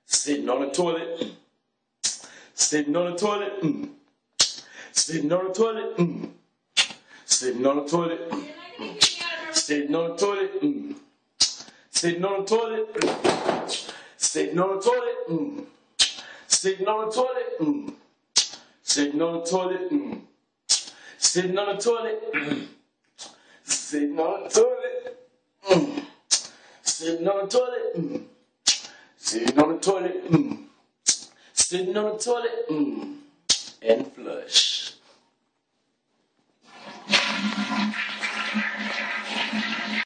Sitting on the toilet. Sitting on the toilet. Sitting on the toilet. Sitting on the toilet. Sitting on the toilet. Sitting on the toilet. Sitting on the toilet. Sitting on the toilet. Sitting on the toilet. Sitting on the toilet. Sitting on the toilet. Sitting on the toilet. Sitting on the toilet. Sitting on the toilet. And flush.